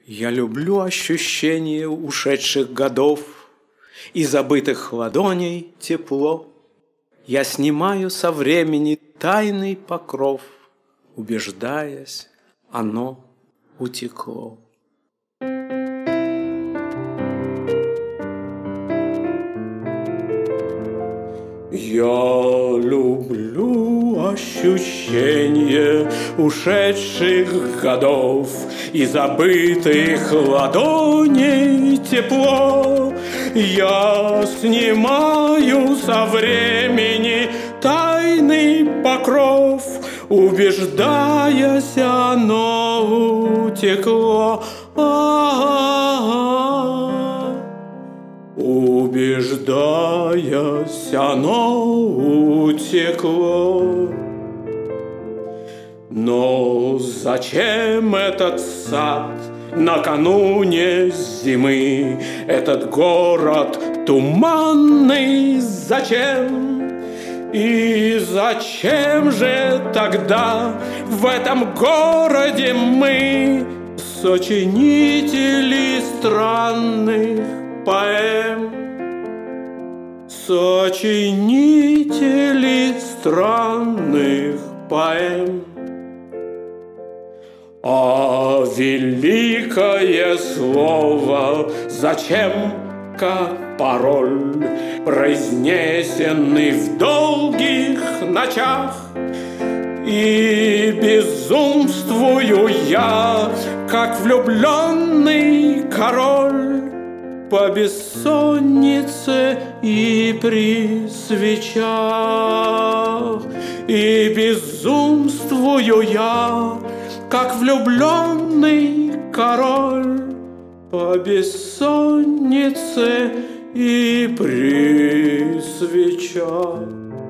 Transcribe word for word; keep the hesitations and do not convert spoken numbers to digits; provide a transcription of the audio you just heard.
Я люблю ощущение ушедших годов и забытых ладоней тепло. Я снимаю со времени тайный покров, убеждаясь, оно утекло. Я люблю ощущение ушедших годов и забытых ладоней тепло. Я снимаю со времени тайный покров, убеждаясь, оно утекло. А-а-а. Убеждаясь, оно утекло. Но зачем этот сад накануне зимы, этот город туманный, зачем? И зачем же тогда в этом городе мы, сочинители странных поэм, сочинители странных поэм? А великое слово зачем, как пароль, произнесенный в долгих ночах? И безумствую я, как влюбленный король, по бессоннице и при свечах. И безумствую я, как влюбленный король, по бессоннице и при свечах.